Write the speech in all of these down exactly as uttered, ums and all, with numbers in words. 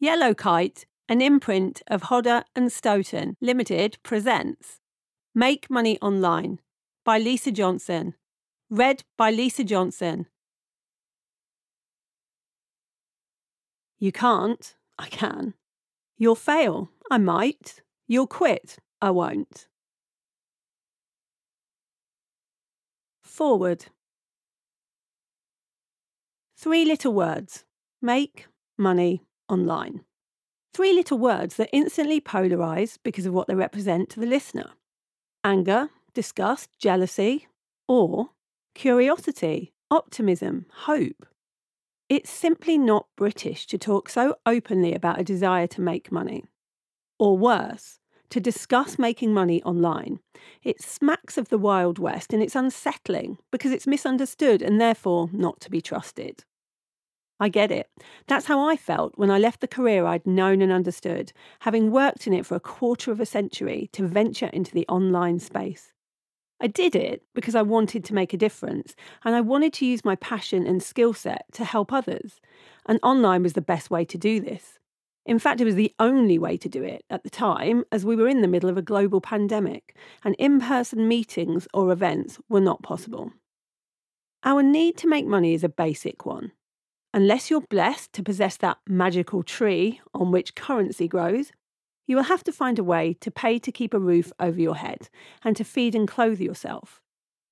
Yellow Kite, an imprint of Hodder and Stoughton Limited, presents Make Money Online by Lisa Johnson. Read by Lisa Johnson. You can't, I can. You'll fail, I might. You'll quit, I won't. Foreword. Three little words. Make money online. Three little words that instantly polarise because of what they represent to the listener. Anger, disgust, jealousy, or curiosity, optimism, hope. It's simply not British to talk so openly about a desire to make money. Or worse, to discuss making money online. It smacks of the Wild West and it's unsettling because it's misunderstood and therefore not to be trusted. I get it. That's how I felt when I left the career I'd known and understood, having worked in it for a quarter of a century to venture into the online space. I did it because I wanted to make a difference and I wanted to use my passion and skill set to help others. And online was the best way to do this. In fact, it was the only way to do it at the time, as we were in the middle of a global pandemic and in-person meetings or events were not possible. Our need to make money is a basic one. Unless you're blessed to possess that magical tree on which currency grows, you will have to find a way to pay to keep a roof over your head and to feed and clothe yourself.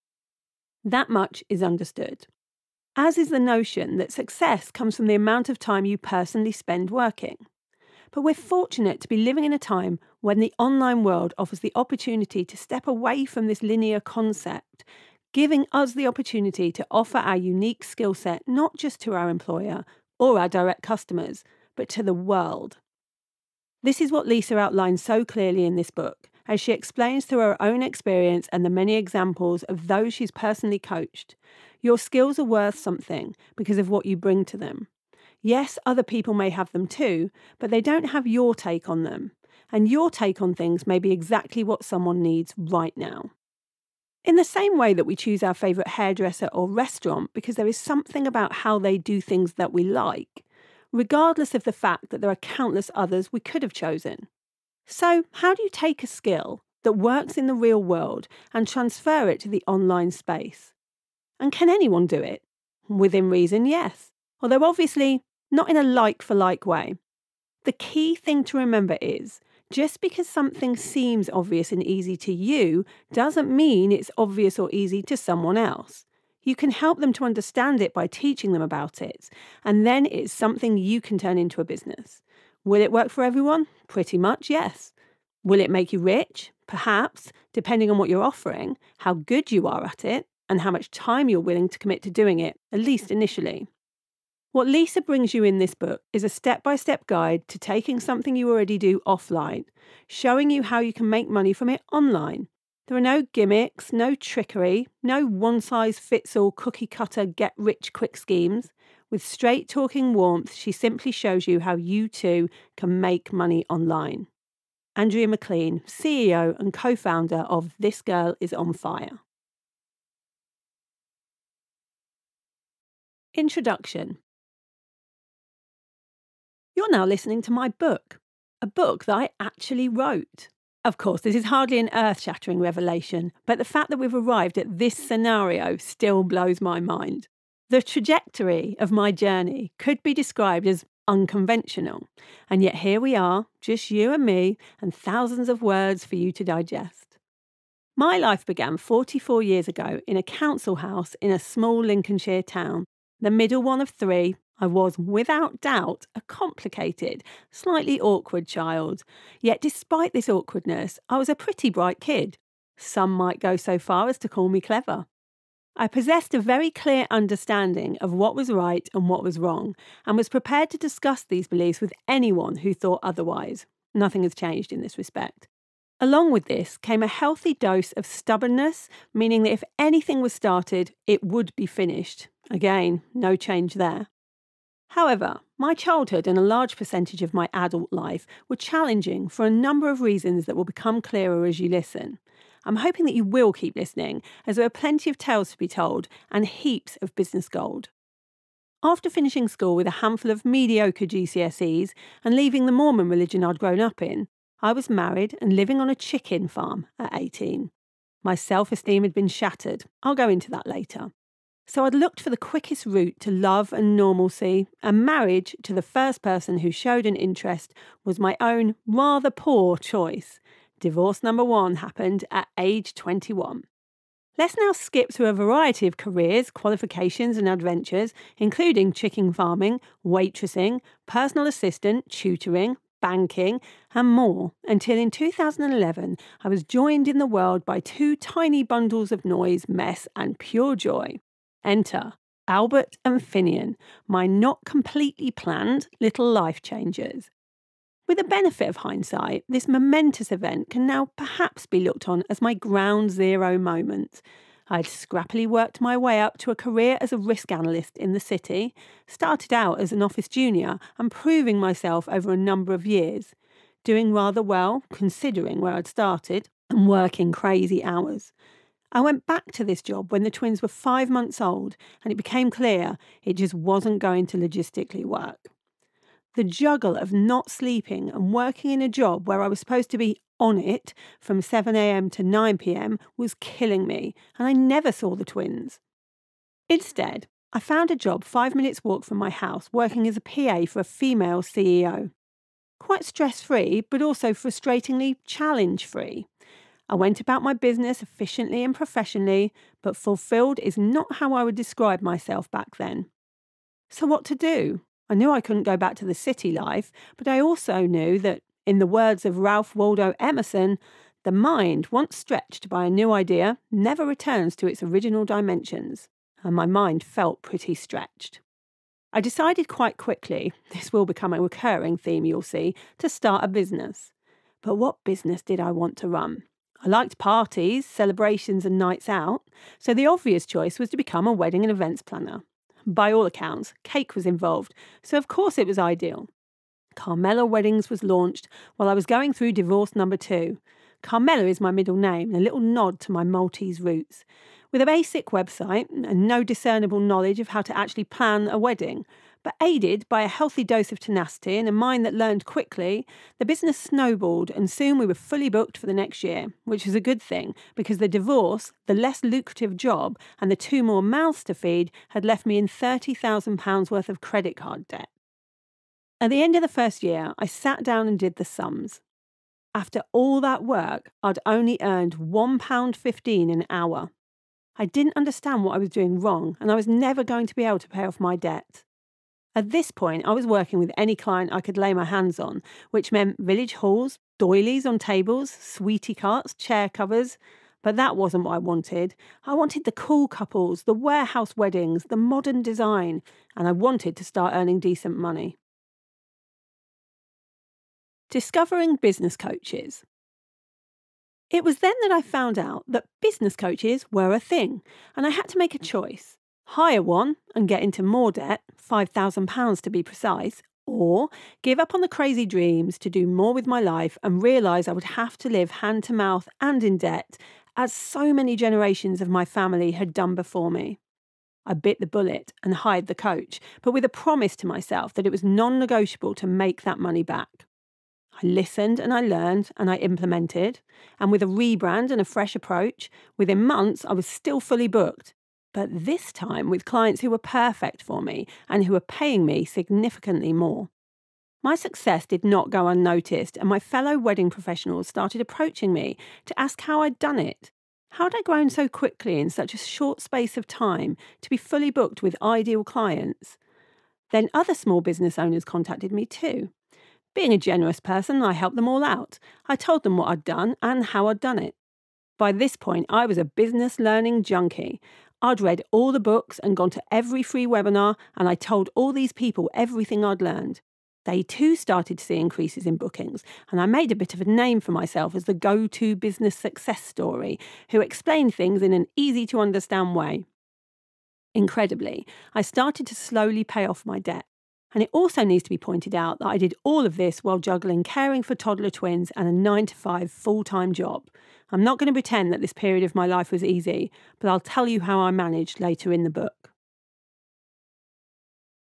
That much is understood, as is the notion that success comes from the amount of time you personally spend working. But we're fortunate to be living in a time when the online world offers the opportunity to step away from this linear concept, giving us the opportunity to offer our unique skill set not just to our employer or our direct customers, but to the world. This is what Lisa outlines so clearly in this book, as she explains through her own experience and the many examples of those she's personally coached. Your skills are worth something because of what you bring to them. Yes, other people may have them too, but they don't have your take on them. And your take on things may be exactly what someone needs right now. In the same way that we choose our favourite hairdresser or restaurant because there is something about how they do things that we like, regardless of the fact that there are countless others we could have chosen. So, how do you take a skill that works in the real world and transfer it to the online space? And can anyone do it? Within reason, yes. Although obviously not in a like-for-like way. The key thing to remember is, just because something seems obvious and easy to you doesn't mean it's obvious or easy to someone else. You can help them to understand it by teaching them about it, and then it's something you can turn into a business. Will it work for everyone? Pretty much, yes. Will it make you rich? Perhaps, depending on what you're offering, how good you are at it, and how much time you're willing to commit to doing it, at least initially. What Lisa brings you in this book is a step-by-step guide to taking something you already do offline, showing you how you can make money from it online. There are no gimmicks, no trickery, no one-size-fits-all cookie-cutter get-rich-quick schemes. With straight-talking warmth, she simply shows you how you too can make money online. Andrea McLean, C E O and co-founder of This Girl Is On Fire. Introduction. You're now listening to my book, a book that I actually wrote. Of course, this is hardly an earth-shattering revelation, but the fact that we've arrived at this scenario still blows my mind. The trajectory of my journey could be described as unconventional, and yet here we are, just you and me, and thousands of words for you to digest. My life began forty-four years ago in a council house in a small Lincolnshire town. The middle one of three, I was, without doubt, a complicated, slightly awkward child. Yet despite this awkwardness, I was a pretty bright kid. Some might go so far as to call me clever. I possessed a very clear understanding of what was right and what was wrong, and was prepared to discuss these beliefs with anyone who thought otherwise. Nothing has changed in this respect. Along with this came a healthy dose of stubbornness, meaning that if anything was started, it would be finished. Again, no change there. However, my childhood and a large percentage of my adult life were challenging for a number of reasons that will become clearer as you listen. I'm hoping that you will keep listening, as there are plenty of tales to be told and heaps of business gold. After finishing school with a handful of mediocre G C S Es and leaving the Mormon religion I'd grown up in, I was married and living on a chicken farm at eighteen. My self-esteem had been shattered. I'll go into that later. So I'd looked for the quickest route to love and normalcy, and marriage to the first person who showed an interest was my own rather poor choice. Divorce number one happened at age twenty-one. Let's now skip through a variety of careers, qualifications and adventures, including chicken farming, waitressing, personal assistant, tutoring, banking and more, until in two thousand eleven I was joined in the world by two tiny bundles of noise, mess and pure joy. Enter Albert and Finian, my not completely planned little life changers. With the benefit of hindsight, this momentous event can now perhaps be looked on as my ground zero moment. I'd scrappily worked my way up to a career as a risk analyst in the city, started out as an office junior and proving myself over a number of years, doing rather well considering where I'd started and working crazy hours. I went back to this job when the twins were five months old and it became clear it just wasn't going to logistically work. The juggle of not sleeping and working in a job where I was supposed to be on it from seven a.m. to nine p.m. was killing me, and I never saw the twins. Instead, I found a job five minutes walk from my house working as a P A for a female C E O. Quite stress-free, but also frustratingly challenge-free. I went about my business efficiently and professionally, but fulfilled is not how I would describe myself back then. So what to do? I knew I couldn't go back to the city life, but I also knew that, in the words of Ralph Waldo Emerson, the mind, once stretched by a new idea, never returns to its original dimensions, and my mind felt pretty stretched. I decided quite quickly, this will become a recurring theme you'll see, to start a business. But what business did I want to run? I liked parties, celebrations and nights out, so the obvious choice was to become a wedding and events planner. By all accounts, cake was involved, so of course it was ideal. Carmela Weddings was launched while I was going through divorce number two. Carmela is my middle name, a little nod to my Maltese roots. With a basic website and no discernible knowledge of how to actually plan a wedding, but aided by a healthy dose of tenacity and a mind that learned quickly, the business snowballed and soon we were fully booked for the next year, which was a good thing because the divorce, the less lucrative job and the two more mouths to feed had left me in thirty thousand pounds worth of credit card debt. At the end of the first year, I sat down and did the sums. After all that work, I'd only earned one pound fifteen an hour. I didn't understand what I was doing wrong and I was never going to be able to pay off my debt. At this point, I was working with any client I could lay my hands on, which meant village halls, doilies on tables, sweetie carts, chair covers. But that wasn't what I wanted. I wanted the cool couples, the warehouse weddings, the modern design, and I wanted to start earning decent money. Discovering business coaches. It was then that I found out that business coaches were a thing, and I had to make a choice. Hire one and get into more debt, five thousand pounds to be precise, or give up on the crazy dreams to do more with my life and realise I would have to live hand to mouth and in debt, as so many generations of my family had done before me. I bit the bullet and hired the coach, but with a promise to myself that it was non-negotiable to make that money back. I listened and I learned and I implemented, and with a rebrand and a fresh approach, within months I was still fully booked. But this time with clients who were perfect for me and who were paying me significantly more. My success did not go unnoticed, and my fellow wedding professionals started approaching me to ask how I'd done it. How had I grown so quickly in such a short space of time to be fully booked with ideal clients? Then other small business owners contacted me too. Being a generous person, I helped them all out. I told them what I'd done and how I'd done it. By this point, I was a business learning junkie. I'd read all the books and gone to every free webinar, and I told all these people everything I'd learned. They too started to see increases in bookings, and I made a bit of a name for myself as the go-to business success story who explained things in an easy-to-understand way. Incredibly, I started to slowly pay off my debt. And it also needs to be pointed out that I did all of this while juggling caring for toddler twins and a nine to five full-time job. I'm not going to pretend that this period of my life was easy, but I'll tell you how I managed later in the book.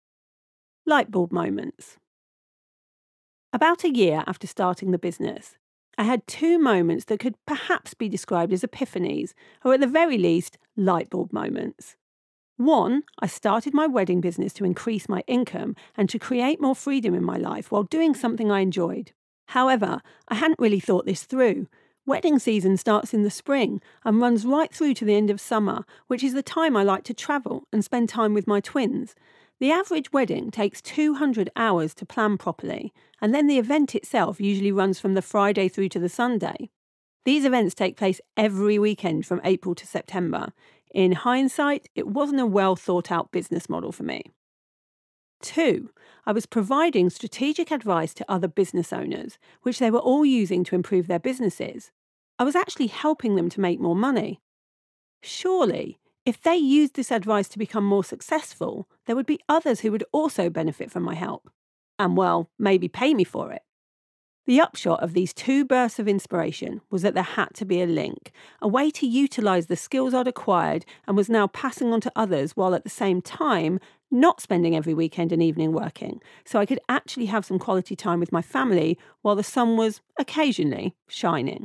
Lightbulb moments. About a year after starting the business, I had two moments that could perhaps be described as epiphanies, or at the very least, lightbulb moments. One, I started my wedding business to increase my income and to create more freedom in my life while doing something I enjoyed. However, I hadn't really thought this through. Wedding season starts in the spring and runs right through to the end of summer, which is the time I like to travel and spend time with my twins. The average wedding takes two hundred hours to plan properly, and then the event itself usually runs from the Friday through to the Sunday. These events take place every weekend from April to September. In hindsight, it wasn't a well thought out business model for me. Two, I was providing strategic advice to other business owners, which they were all using to improve their businesses. I was actually helping them to make more money. Surely, if they used this advice to become more successful, there would be others who would also benefit from my help. And, well, maybe pay me for it. The upshot of these two bursts of inspiration was that there had to be a link, a way to utilise the skills I'd acquired and was now passing on to others while at the same time not spending every weekend and evening working, so I could actually have some quality time with my family while the sun was occasionally shining.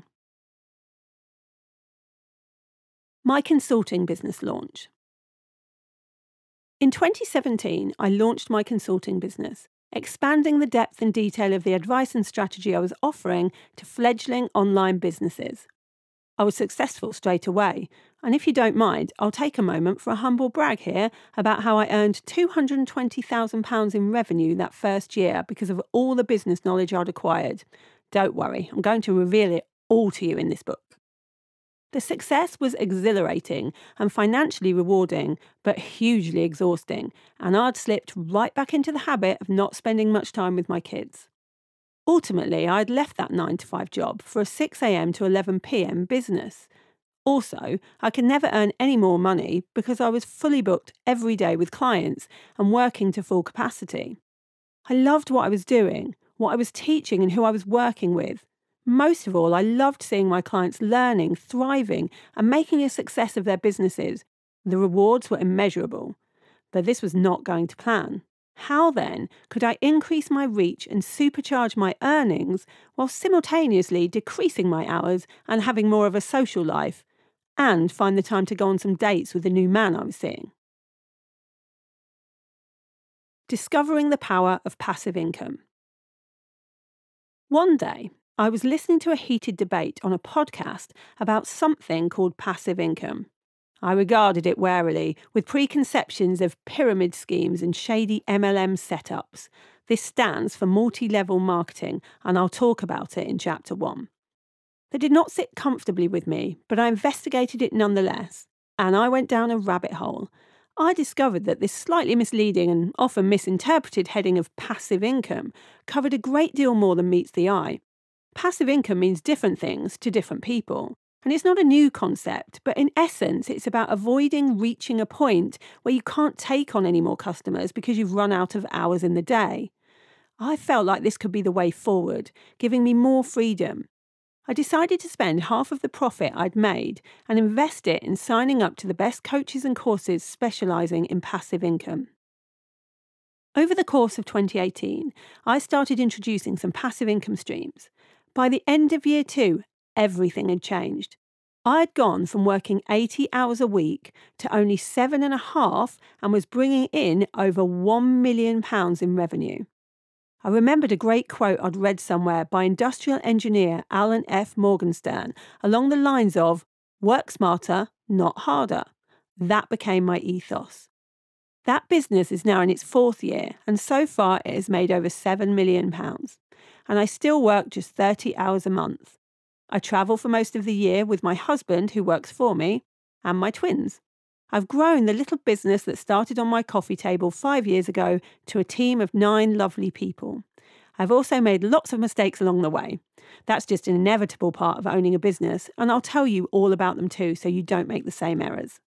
My consulting business launch. In twenty seventeen, I launched my consulting business, expanding the depth and detail of the advice and strategy I was offering to fledgling online businesses. I was successful straight away, and if you don't mind, I'll take a moment for a humble brag here about how I earned two hundred twenty thousand pounds in revenue that first year because of all the business knowledge I'd acquired. Don't worry, I'm going to reveal it all to you in this book. The success was exhilarating and financially rewarding, but hugely exhausting, and I'd slipped right back into the habit of not spending much time with my kids. Ultimately, I'd left that nine to five job for a six a.m. to eleven p.m. business. Also, I could never earn any more money because I was fully booked every day with clients and working to full capacity. I loved what I was doing, what I was teaching and who I was working with. Most of all, I loved seeing my clients learning, thriving, and making a success of their businesses. The rewards were immeasurable. But this was not going to plan. How, then, could I increase my reach and supercharge my earnings while simultaneously decreasing my hours and having more of a social life, and find the time to go on some dates with the new man I was seeing? Discovering the power of passive income. One day, I was listening to a heated debate on a podcast about something called passive income. I regarded it warily, with preconceptions of pyramid schemes and shady M L M setups. This stands for multi-level marketing, and I'll talk about it in chapter one. They did not sit comfortably with me, but I investigated it nonetheless, and I went down a rabbit hole. I discovered that this slightly misleading and often misinterpreted heading of passive income covered a great deal more than meets the eye. Passive income means different things to different people, and it's not a new concept, but in essence it's about avoiding reaching a point where you can't take on any more customers because you've run out of hours in the day. I felt like this could be the way forward, giving me more freedom. I decided to spend half of the profit I'd made and invest it in signing up to the best coaches and courses specialising in passive income. Over the course of twenty eighteen, I started introducing some passive income streams. By the end of year two, everything had changed. I had gone from working eighty hours a week to only seven and a half and was bringing in over one million pounds in revenue. I remembered a great quote I'd read somewhere by industrial engineer Alan F. Morgenstern along the lines of, "Work smarter, not harder." That became my ethos. That business is now in its fourth year, and so far it has made over seven million pounds. And I still work just thirty hours a month. I travel for most of the year with my husband, who works for me, and my twins. I've grown the little business that started on my coffee table five years ago to a team of nine lovely people. I've also made lots of mistakes along the way. That's just an inevitable part of owning a business, and I'll tell you all about them too so you don't make the same errors.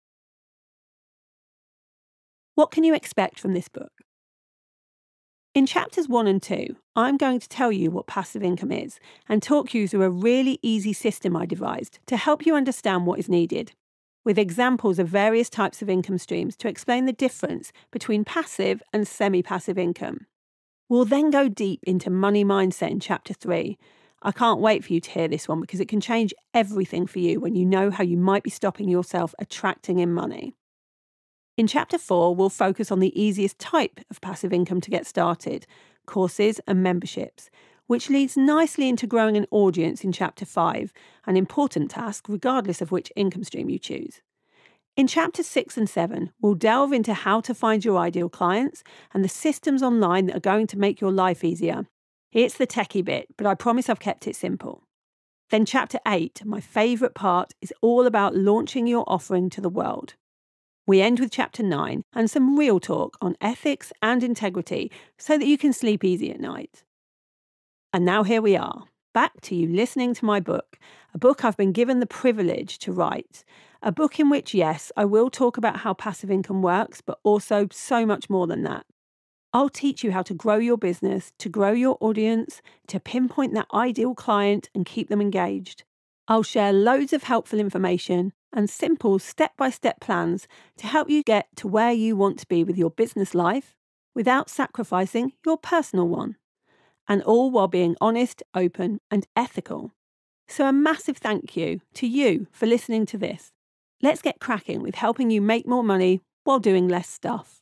What can you expect from this book? In chapters one and two, I'm going to tell you what passive income is and talk you through a really easy system I devised to help you understand what is needed. with examples of various types of income streams to explain the difference between passive and semi-passive income. We'll then go deep into money mindset in Chapter three. I can't wait for you to hear this one because it can change everything for you when you know how you might be stopping yourself attracting in money. In Chapter four, we'll focus on the easiest type of passive income to get started, courses and memberships, which leads nicely into growing an audience in Chapter five, an important task regardless of which income stream you choose. In Chapters six and seven, we'll delve into how to find your ideal clients and the systems online that are going to make your life easier. It's the techie bit, but I promise I've kept it simple. Then Chapter eight, my favourite part, is all about launching your offering to the world. We end with Chapter nine and some real talk on ethics and integrity so that you can sleep easy at night. And now here we are, back to you listening to my book, a book I've been given the privilege to write. A book in which, yes, I will talk about how passive income works, but also so much more than that. I'll teach you how to grow your business, to grow your audience, to pinpoint that ideal client and keep them engaged. I'll share loads of helpful information and simple step-by-step plans to help you get to where you want to be with your business life without sacrificing your personal one. And all while being honest, open, and ethical. So a massive thank you to you for listening to this. Let's get cracking with helping you make more money while doing less stuff.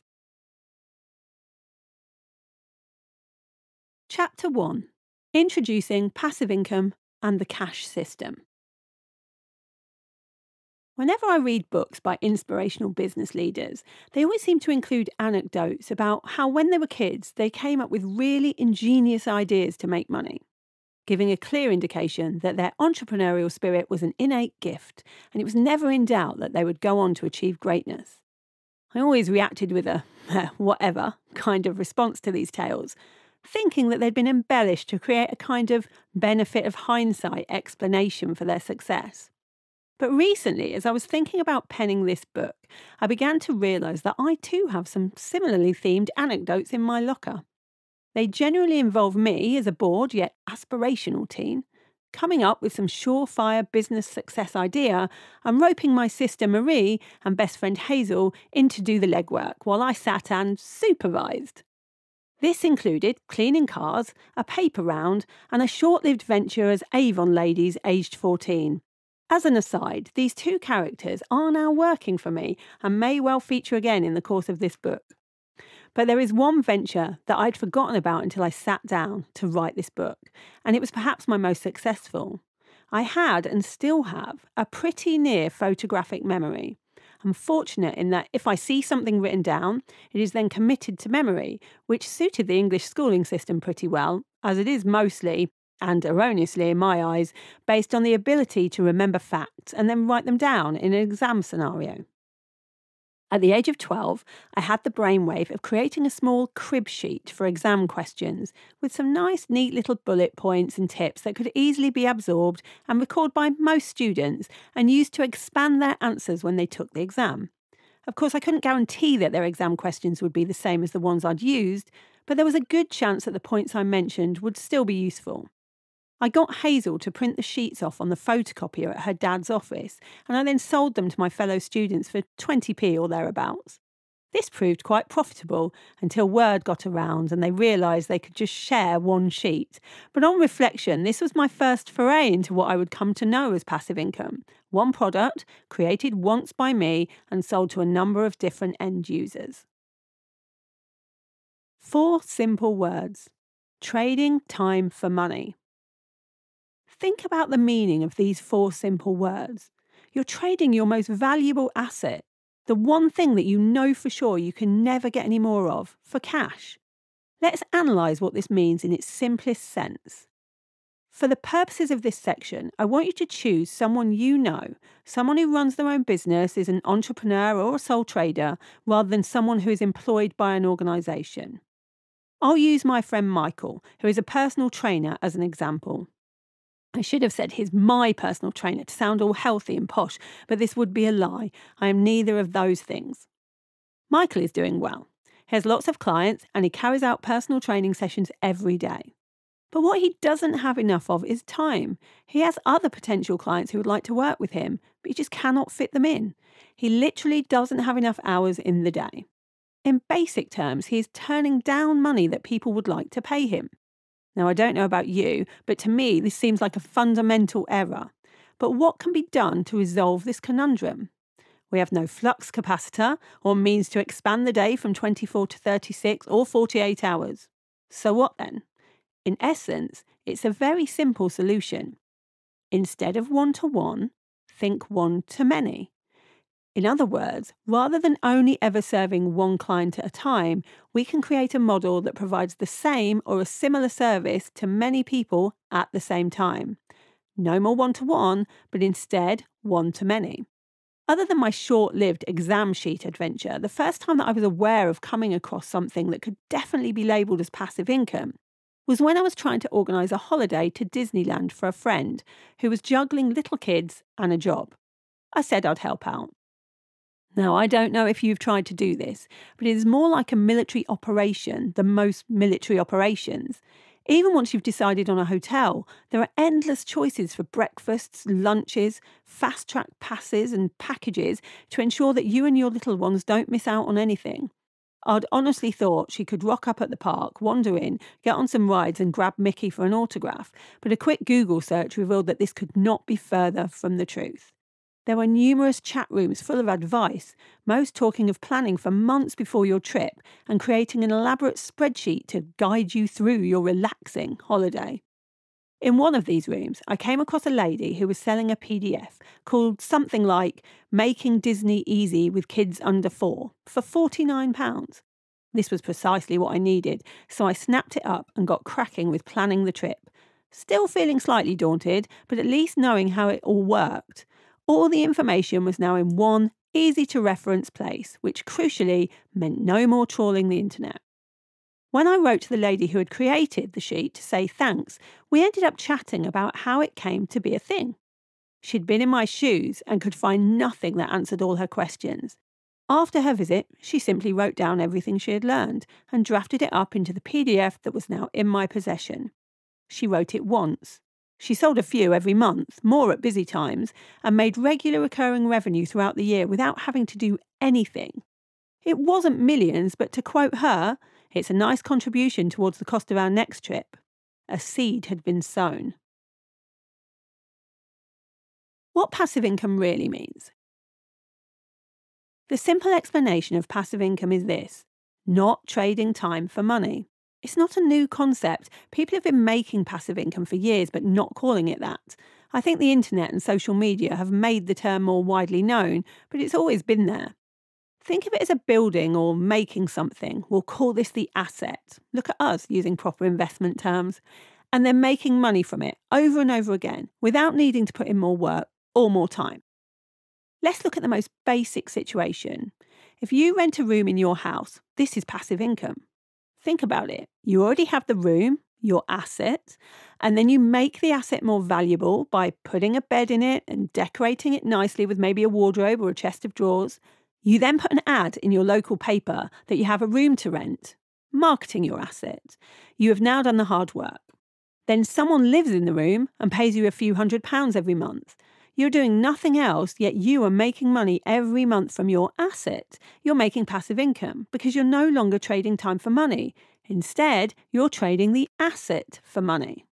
Chapter one. Introducing Passive Income and the CASsH System. Whenever I read books by inspirational business leaders, they always seem to include anecdotes about how when they were kids, they came up with really ingenious ideas to make money, giving a clear indication that their entrepreneurial spirit was an innate gift, and it was never in doubt that they would go on to achieve greatness. I always reacted with a whatever kind of response to these tales, thinking that they'd been embellished to create a kind of benefit of hindsight explanation for their success. But recently, as I was thinking about penning this book, I began to realise that I too have some similarly themed anecdotes in my locker. They generally involve me as a bored yet aspirational teen, coming up with some surefire business success idea and roping my sister Marie and best friend Hazel in to do the legwork while I sat and supervised. This included cleaning cars, a paper round, and a short-lived venture as Avon ladies aged fourteen. As an aside, these two characters are now working for me and may well feature again in the course of this book. But there is one venture that I'd forgotten about until I sat down to write this book, and it was perhaps my most successful. I had, and still have, a pretty near photographic memory. I'm fortunate in that if I see something written down, it is then committed to memory, which suited the English schooling system pretty well, as it is mostly, and erroneously in my eyes, based on the ability to remember facts and then write them down in an exam scenario. At the age of twelve, I had the brainwave of creating a small crib sheet for exam questions with some nice, neat little bullet points and tips that could easily be absorbed and recalled by most students and used to expand their answers when they took the exam. Of course, I couldn't guarantee that their exam questions would be the same as the ones I'd used, but there was a good chance that the points I mentioned would still be useful. I got Hazel to print the sheets off on the photocopier at her dad's office, and I then sold them to my fellow students for twenty p or thereabouts. This proved quite profitable until word got around and they realised they could just share one sheet. But on reflection, this was my first foray into what I would come to know as passive income. One product, created once by me and sold to a number of different end users. Four simple words. Trading time for money. Think about the meaning of these four simple words. You're trading your most valuable asset, the one thing that you know for sure you can never get any more of, for cash. Let's analyse what this means in its simplest sense. For the purposes of this section, I want you to choose someone you know, someone who runs their own business, is an entrepreneur or a sole trader, rather than someone who is employed by an organisation. I'll use my friend Michael, who is a personal trainer, as an example. I should have said he's my personal trainer to sound all healthy and posh, but this would be a lie. I am neither of those things. Michael is doing well. He has lots of clients and he carries out personal training sessions every day. But what he doesn't have enough of is time. He has other potential clients who would like to work with him, but he just cannot fit them in. He literally doesn't have enough hours in the day. In basic terms, he is turning down money that people would like to pay him. Now, I don't know about you, but to me, this seems like a fundamental error. But what can be done to resolve this conundrum? We have no flux capacitor or means to expand the day from twenty-four to thirty-six or forty-eight hours. So what then? In essence, it's a very simple solution. Instead of one-to-one, think one-to-many. In other words, rather than only ever serving one client at a time, we can create a model that provides the same or a similar service to many people at the same time. No more one-to-one, but instead one-to-many. Other than my short-lived exam sheet adventure, the first time that I was aware of coming across something that could definitely be labelled as passive income was when I was trying to organise a holiday to Disneyland for a friend who was juggling little kids and a job. I said I'd help out. Now, I don't know if you've tried to do this, but it is more like a military operation than most military operations. Even once you've decided on a hotel, there are endless choices for breakfasts, lunches, fast-track passes and packages to ensure that you and your little ones don't miss out on anything. I'd honestly thought she could rock up at the park, wander in, get on some rides and grab Mickey for an autograph, but a quick Google search revealed that this could not be further from the truth. There were numerous chat rooms full of advice, most talking of planning for months before your trip and creating an elaborate spreadsheet to guide you through your relaxing holiday. In one of these rooms, I came across a lady who was selling a P D F called something like Making Disney Easy with Kids Under Four for forty-nine pounds. This was precisely what I needed, so I snapped it up and got cracking with planning the trip. Still feeling slightly daunted, but at least knowing how it all worked. All the information was now in one easy-to-reference place, which crucially meant no more trawling the internet. When I wrote to the lady who had created the sheet to say thanks, we ended up chatting about how it came to be a thing. She'd been in my shoes and could find nothing that answered all her questions. After her visit, she simply wrote down everything she had learned and drafted it up into the P D F that was now in my possession. She wrote it once. She sold a few every month, more at busy times, and made regular recurring revenue throughout the year without having to do anything. It wasn't millions, but to quote her, it's a nice contribution towards the cost of our next trip. A seed had been sown. What passive income really means. The simple explanation of passive income is this: not trading time for money. It's not a new concept. People have been making passive income for years, but not calling it that. I think the internet and social media have made the term more widely known, but it's always been there. Think of it as a building or making something. We'll call this the asset. Look at us using proper investment terms. And then making money from it over and over again without needing to put in more work or more time. Let's look at the most basic situation. If you rent a room in your house, this is passive income. Think about it. You already have the room, your asset, and then you make the asset more valuable by putting a bed in it and decorating it nicely with maybe a wardrobe or a chest of drawers. You then put an ad in your local paper that you have a room to rent, marketing your asset. You have now done the hard work. Then someone lives in the room and pays you a few hundred pounds every month. You're doing nothing else, yet you are making money every month from your asset. You're making passive income because you're no longer trading time for money. Instead, you're trading the asset for money.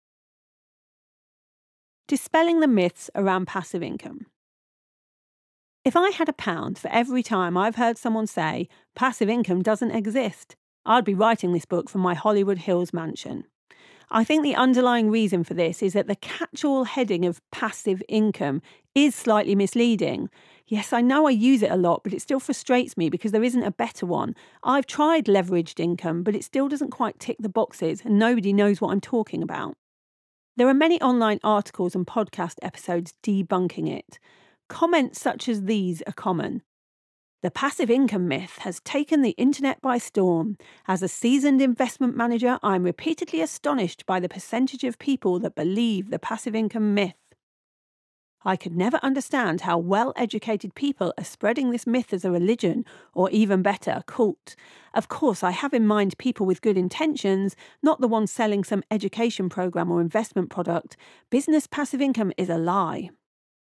Dispelling the myths around passive income. If I had a pound for every time I've heard someone say passive income doesn't exist, I'd be writing this book from my Hollywood Hills mansion. I think the underlying reason for this is that the catch-all heading of passive income is slightly misleading. Yes, I know I use it a lot, but it still frustrates me because there isn't a better one. I've tried leveraged income, but it still doesn't quite tick the boxes and nobody knows what I'm talking about. There are many online articles and podcast episodes debunking it. Comments such as these are common. The passive income myth has taken the internet by storm. As a seasoned investment manager, I'm repeatedly astonished by the percentage of people that believe the passive income myth. I could never understand how well-educated people are spreading this myth as a religion, or even better, a cult. Of course, I have in mind people with good intentions, not the ones selling some education program or investment product. Business passive income is a lie.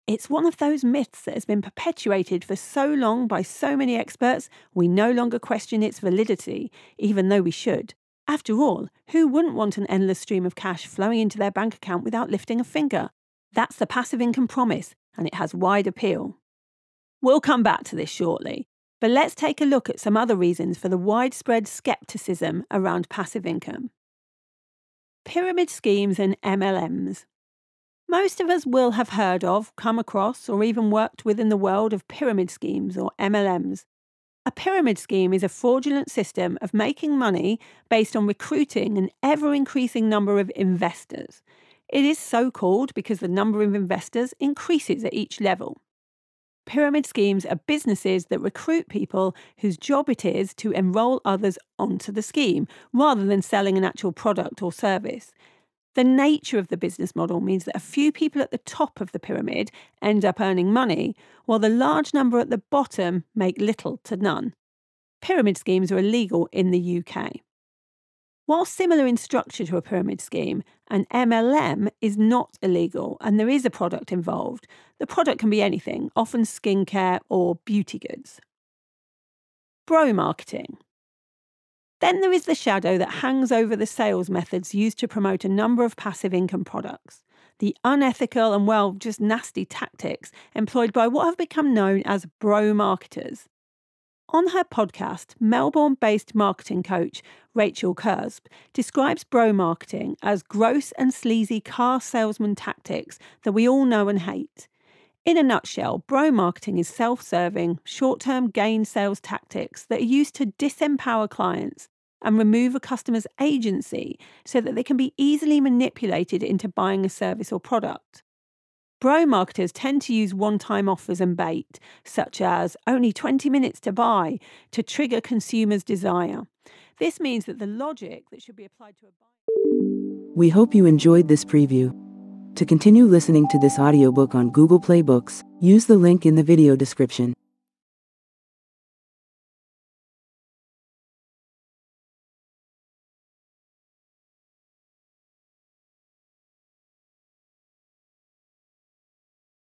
It's one of those myths that has been perpetuated for so long by so many experts, we no longer question its validity, even though we should. After all, who wouldn't want an endless stream of cash flowing into their bank account without lifting a finger? That's the passive income promise, and it has wide appeal. We'll come back to this shortly, but let's take a look at some other reasons for the widespread skepticism around passive income. Pyramid schemes and M L Ms. Most of us will have heard of, come across, or even worked within the world of pyramid schemes or M L Ms. A pyramid scheme is a fraudulent system of making money based on recruiting an ever-increasing number of investors. It is so called because the number of investors increases at each level. Pyramid schemes are businesses that recruit people whose job it is to enroll others onto the scheme, rather than selling an actual product or service. The nature of the business model means that a few people at the top of the pyramid end up earning money, while the large number at the bottom make little to none. Pyramid schemes are illegal in the U K. While similar in structure to a pyramid scheme, an M L M is not illegal and there is a product involved. The product can be anything, often skincare or beauty goods. Bro marketing. Then there is the shadow that hangs over the sales methods used to promote a number of passive income products. The unethical and, well, just nasty tactics employed by what have become known as bro marketers. On her podcast, Melbourne-based marketing coach Rachel Kersp describes bro marketing as gross and sleazy car salesman tactics that we all know and hate. In a nutshell, bro marketing is self-serving, short-term gain sales tactics that are used to disempower clients and remove a customer's agency so that they can be easily manipulated into buying a service or product. Bro marketers tend to use one-time offers and bait, such as only twenty minutes to buy, to trigger consumers' desire. This means that the logic that should be applied to a buyer... We hope you enjoyed this preview. To continue listening to this audiobook on Google Play Books, use the link in the video description.